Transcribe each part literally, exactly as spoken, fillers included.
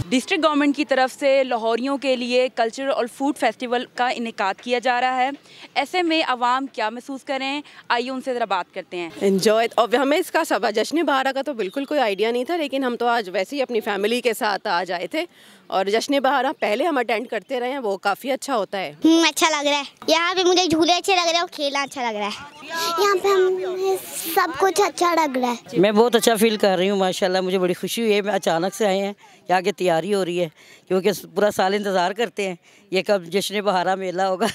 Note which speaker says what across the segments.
Speaker 1: District government की तरफ से लाहौरियों के लिए कल्चर और फूड फेस्टिवल का इनेकाद किया जा रहा है। ऐसे में आवाम क्या महसूस करें, आइए उनसे ज़रा बात करते हैं।
Speaker 2: एंजॉय, और हमें इसका सब जश्न बहारा का तो बिल्कुल कोई आइडिया नहीं था, लेकिन हम तो आज वैसे ही अपनी फैमिली के साथ आज आए थे और जश्न बहारा पहले हम अटेंड करते रहे हैं, वो काफ़ी अच्छा होता है।
Speaker 3: अच्छा लग रहा है, यहाँ पे मुझे झूले अच्छे लग रहे हैं और खेलना अच्छा लग रहा है। यहाँ पे हमें सब कुछ अच्छा लग रहा है।
Speaker 4: मैं बहुत अच्छा फील कर रही हूँ, माशाल्लाह मुझे बड़ी खुशी हुई है। मैं अचानक से आए हैं, यहाँ की तैयारी हो रही है क्योंकि पूरा साल इंतज़ार करते हैं ये कब जश्न बहारा मेला होगा।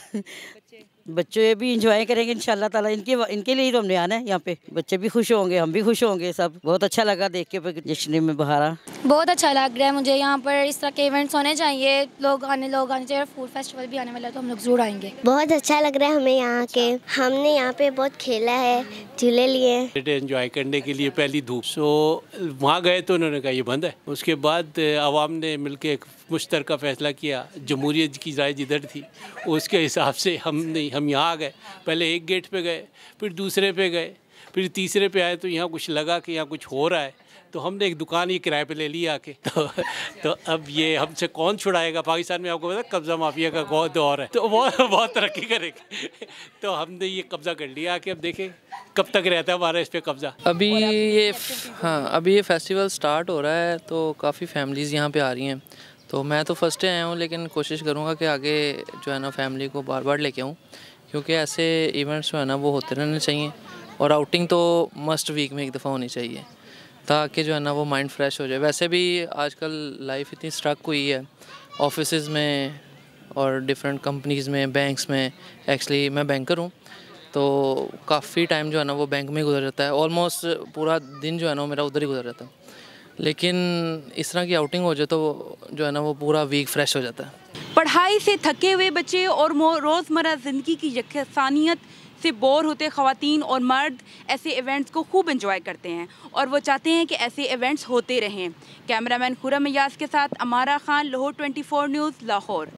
Speaker 4: बच्चे भी इंजॉय करेंगे इंशाल्लाह ताला, इनके इनके लिए ही तो हमने आना है यहाँ पे। बच्चे भी खुश होंगे, हम भी खुश होंगे, सब बहुत अच्छा लगा देख के जश्न में बहारा।
Speaker 5: बहुत अच्छा लग रहा है मुझे, यहाँ पर इस तरह के इवेंट्स होने चाहिए, लोग आने लोग आने चाहिए। फूड फेस्टिवल भी आने वाला है तो हम लोग जरूर आएंगे।
Speaker 3: बहुत अच्छा लग रहा है हमें यहाँ के, हमने यहाँ पे बहुत खेला है, झूले लिए
Speaker 6: एंजॉय करने के लिए पहली धूप। सो वहाँ गए तो उन्होंने कहा ये बंद है। उसके बाद आवाम ने मिलकर एक मुश्तरका फैसला किया, जमहूरियत की राय जिधर थी उसके हिसाब से हम नहीं हम यहाँ आ गए। पहले एक गेट पे गए, फिर दूसरे पे गए, फिर तीसरे पे आए तो यहाँ कुछ लगा कि यहाँ कुछ हो रहा है, तो हमने एक दुकान ही किराए पे ले ली आके। तो तो अब ये हमसे कौन छुड़ाएगा? पाकिस्तान में आपको पता कब्ज़ा माफिया का बहुत दौर है, तो बहुत बहुत तरक्की करेंगे। तो हमने ये कब्ज़ा कर लिया आके, अब देखें कब तक रहता है हमारा इस पे कब्ज़ा।
Speaker 7: अभी ये हाँ अभी ये फेस्टिवल स्टार्ट हो रहा है तो काफ़ी फैमिलीज़ यहाँ पे आ रही हैं। तो मैं तो फर्स्ट डे आया हूँ, लेकिन कोशिश करूँगा कि आगे जो है ना फैमिली को बार बार लेके आऊँ, क्योंकि ऐसे इवेंट्स जो है ना वो होते रहने चाहिए। और आउटिंग तो मस्ट वीक में एक दफ़ा होनी चाहिए ताकि जो है ना वो माइंड फ्रेश हो जाए। वैसे भी आजकल लाइफ इतनी स्ट्रक हुई है ऑफिसेज़ में और डिफरेंट कंपनीज़ में, बैंक्स में। एक्चुअली मैं बैंकर हूँ तो काफ़ी टाइम जो है ना वो बैंक में गुजर जाता है, ऑलमोस्ट पूरा दिन जो है ना वो मेरा उधर ही गुजर जाता है। लेकिन इस तरह की आउटिंग हो जाए तो जो है ना वो पूरा वीक फ्रेश हो जाता है।
Speaker 1: पढ़ाई से थके हुए बच्चे और रोज़मर्रा ज़िंदगी की यकसानियत से बोर होते ख़वातीन और मर्द ऐसे इवेंट्स को खूब एंजॉय करते हैं और वो चाहते हैं कि ऐसे इवेंट्स होते रहें। कैमरामैन खुरम अयाज के साथ Amara Khan, Lahore twenty four news, Lahore.